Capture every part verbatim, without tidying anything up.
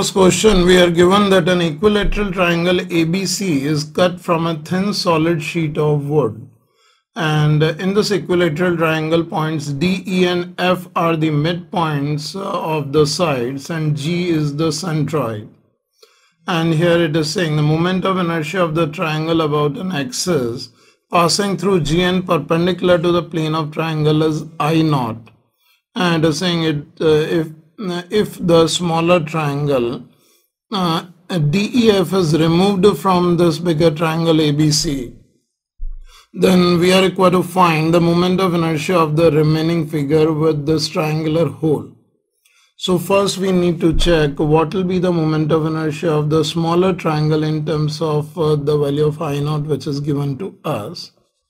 first question, we are given that an equilateral triangle A B C is cut from a thin solid sheet of wood. And in this equilateral triangle, points D, E and F are the midpoints of the sides and G is the centroid. And here it is saying the moment of inertia of the triangle about an axis passing through G and perpendicular to the plane of triangle is I naught. And it is saying it uh, if if the smaller triangle uh, D E F is removed from this bigger triangle A B C, then we are required to find the moment of inertia of the remaining figure with this triangular hole. So first we need to check what will be the moment of inertia of the smaller triangle in terms of uh, the value of I naught which is given to us.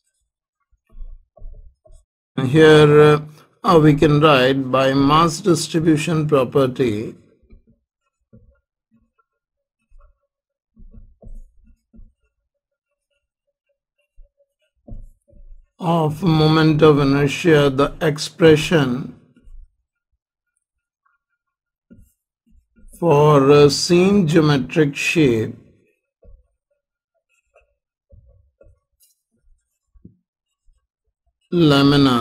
Here uh, Uh, we can write by mass distribution property of moment of inertia, the expression for a same geometric shape lamina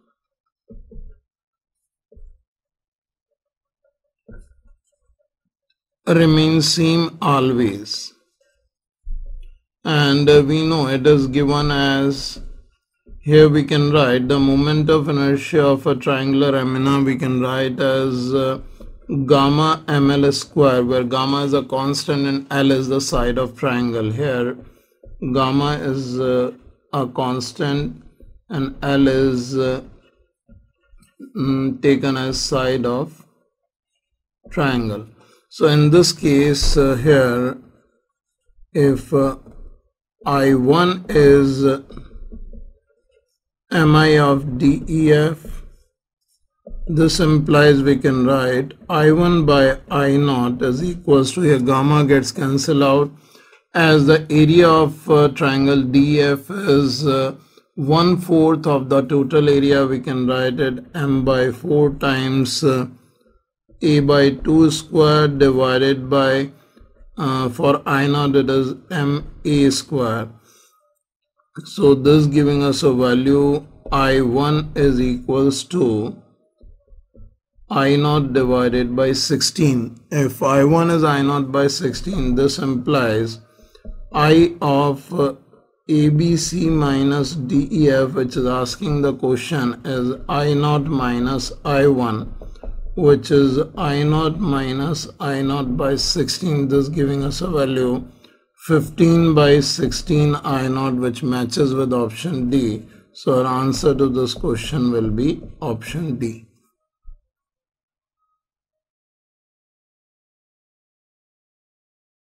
remains same always, and uh, we know it is given as, here we can write the moment of inertia of a triangular lamina we can write as uh, gamma ml square, where gamma is a constant and L is the side of triangle. Here gamma is uh, a constant and L is uh, mm, taken as side of triangle. So in this case uh, here, if uh, I one is uh, mi of D E F, this implies we can write I one by I naught is equals to, here gamma gets cancelled out, as the area of uh, triangle D E F is uh, one fourth of the total area. We can write it m by four times uh, a by two square divided by uh, for I naught it is m a square. So this giving us a value I one is equals to I naught divided by sixteen. If I one is I naught by sixteen, this implies I of uh, A B C minus D E F, which is asking the question, is I naught minus I one, which is I naught minus I naught by sixteen, this giving us a value fifteen by sixteen I naught, which matches with option D. So our answer to this question will be option D.